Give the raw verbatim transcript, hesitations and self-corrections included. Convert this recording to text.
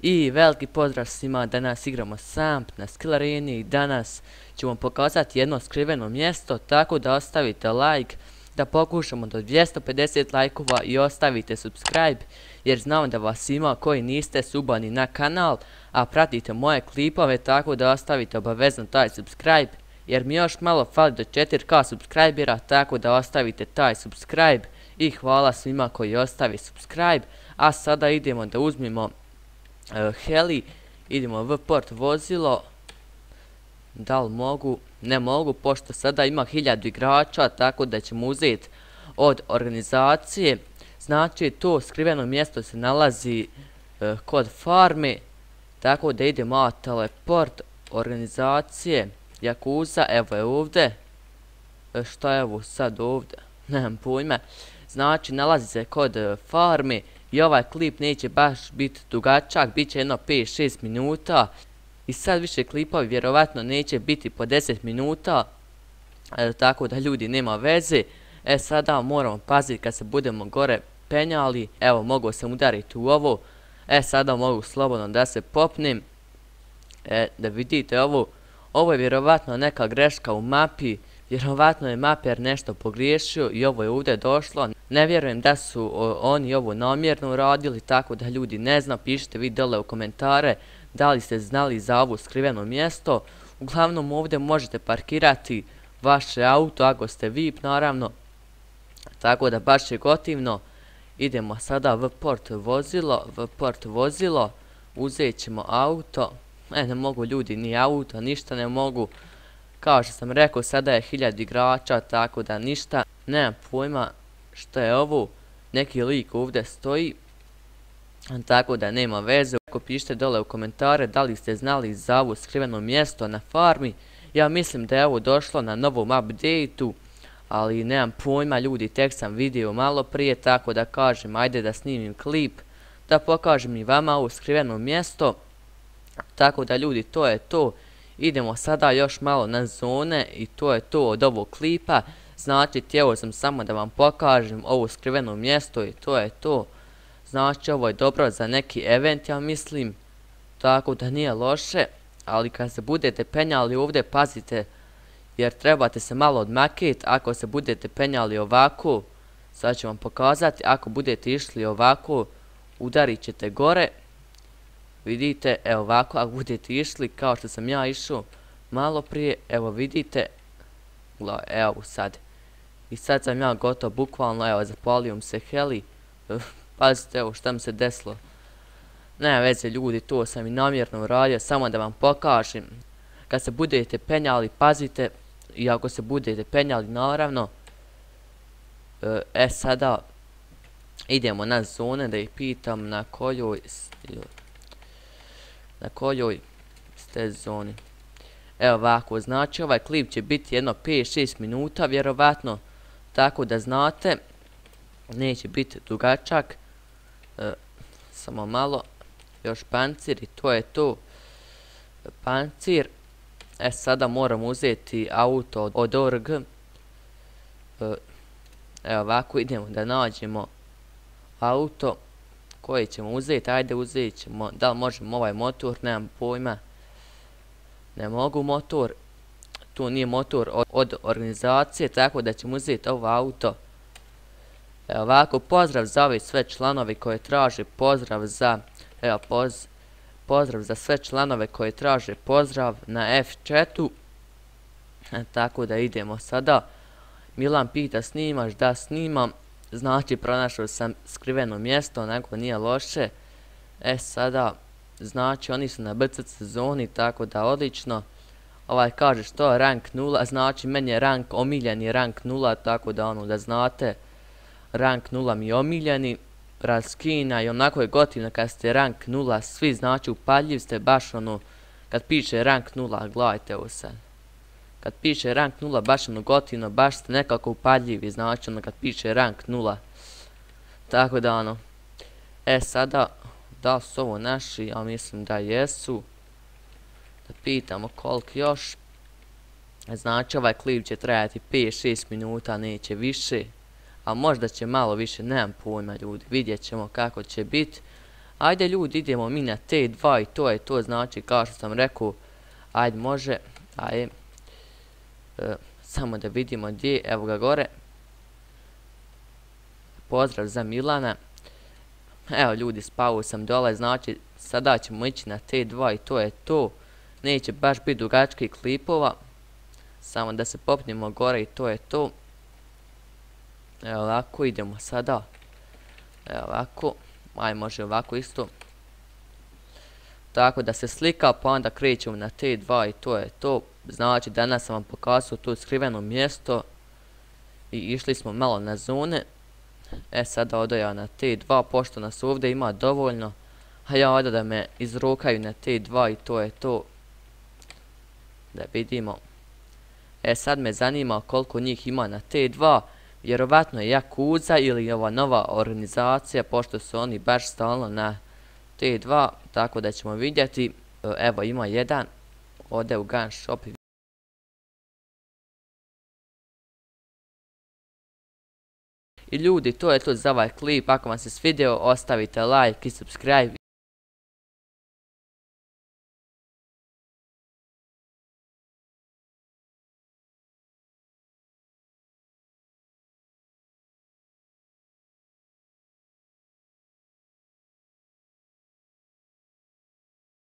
I veliki pozdrav svima, danas igramo Samp na Skill Areni i danas ću vam pokazati jedno skriveno mjesto, tako da ostavite like, da pokušamo do dvjesto pedeset lajkova i ostavite subscribe, jer znam da vas ima koji niste subani na kanal, a pratite moje klipove, tako da ostavite obavezno taj subscribe, jer mi još malo fali do četiri ka subscribera, tako da ostavite taj subscribe i hvala svima koji ostavi subscribe. A sada idemo da uzmimo Uh, heli, idemo v port vozilo. Da li mogu? Ne mogu, pošto sada ima hiljadu igrača, tako da ćemo uzeti od organizacije. Znači to skriveno mjesto se nalazi uh, kod farme, tako da idemo a teleport organizacije Yakuza. Evo je ovdje. uh, šta je ovo sad ovdje? Nemam pojma. Znači nalazi se kod uh, farme. I ovaj klip neće baš biti dugačak, bit će jedno pet šest minuta. I sad više klipovi vjerovatno neće biti po deset minuta, e, tako da ljudi nema veze. E sada moramo paziti kad se budemo gore penjali. Evo, mogu se udariti u ovo. E sada mogu slobodno da se popnem. E, da vidite ovo. Ovo je vjerovatno neka greška u mapi. Vjerovatno je maper nešto pogriješio i ovo je ovdje došlo. Ne vjerujem da su o, oni ovo namjerno uradili, tako da ljudi ne zna. Pišite vi dole u komentare da li ste znali za ovo skriveno mjesto. Uglavnom ovdje možete parkirati vaše auto ako ste V I P naravno. Tako da baš je gotivno. Idemo sada v port vozilo, v port vozilo. Uzet ćemo auto. E, ne mogu ljudi ni auto, ništa ne mogu. Kao što sam rekao, sada je hiljadu igrača, tako da ništa. Nemam pojma što je ovo. Neki lik ovdje stoji, tako da nema veze. Ako pišite dole u komentare da li ste znali za ovo skriveno mjesto na farmi. Ja mislim da je ovo došlo na novom updateu, ali nemam pojma ljudi, tek sam vidio malo prije, tako da kažem ajde da snimim klip, da pokažem i vama ovo skriveno mjesto. Tako da ljudi, to je to. Idemo sada još malo na zone i to je to od ovog klipa. Znači htio sam samo da vam pokažem ovo skriveno mjesto i to je to. Znači ovo je dobro za neki event, ja mislim. Tako da nije loše. Ali kad se budete penjali ovdje pazite, jer trebate se malo odmakiti. Ako se budete penjali ovako, sad ću vam pokazati, ako budete išli ovako udarit ćete gore. Vidite, evo ovako, ako budete išli kao što sam ja išao malo prije, evo vidite, evo sad. I sad sam ja gotov, bukvalno, evo zapalio se heli. Pazite, evo šta mi se desilo. Nema veze ljudi, to sam i namjerno uradio, samo da vam pokažem. Kad se budete penjali, pazite, i ako se budete penjali naravno. E sada, idemo na zone da ih pitam na kojoj... Na kojoj ste zoni. Evo ovako, znači ovaj klip će biti jedno pet šest minuta vjerovatno, tako da znate, neće biti dugačak. E, samo malo, još pancir i to je to. Pancir. E sada moram uzeti auto od O R G. E, evo ovako, idemo da nađemo auto koji ćemo uzeti, ajde uzet ćemo, da li možemo ovaj motor, nemam pojma. Ne mogu motor, tu nije motor od, od organizacije, tako da ćemo uzeti ovo auto. Evo ovako, pozdrav za ove sve članove koje traže pozdrav za, evo poz, pozdrav za sve članove koje traže pozdrav na F chatu. E, tako da idemo sada. Milan pita snimaš, da snimam. Znači pronašao sam skriveno mjesto, nego nije loše. E sada, znači oni su na B C C zoni, tako da odlično. Ovaj kaže što je rank nula, znači meni je rank omiljeni rank nula, tako da ono da znate. Rank nula mi je omiljeni, raskina i onako je gotivno kad ste rank nula, svi znači upaljiv ste baš ono, kad piše rank nula, gledajte ovo sad. Kad piše rank nula, baš ono gotivno, baš ste nekako upaljivi, znači ono kad piše rank nula. Tako da ono. E sada, da li su ovo naši, ja mislim da jesu. Da pitamo koliko još. Znači ovaj klip će trajati pet šest minuta, neće više. A možda će malo više, nemam pojma ljudi, vidjet ćemo kako će biti. Ajde ljudi, idemo mi na T dva i to je to, znači kao što sam rekao, ajde može, ajde, e, samo da vidimo gdje, evo ga gore, pozdrav za Milana, evo ljudi, spavao sam dole, znači sada ćemo ići na T dva i to je to, neće baš biti dugačkih klipova, samo da se popnemo gore i to je to, evo ovako, idemo sada, evo ovako, aj može ovako isto, tako da se slika pa onda krećemo na T dva i to je to, znači danas sam vam pokazao to skriveno mjesto i išli smo malo na zone, e sada odo ja na T dva pošto nas ovdje ima dovoljno, a ja odo da me izrokaju na T dva i to je to, da vidimo, e sad me zanima koliko njih ima na T dva, vjerovatno je Yakuza ili ova nova organizacija, pošto su oni baš stalno na T dva, tako da ćemo vidjeti, evo ima jedan, ode u gun shop. I ljudi, to je to za ovaj klip, ako vam se svidio, ostavite like i subscribe.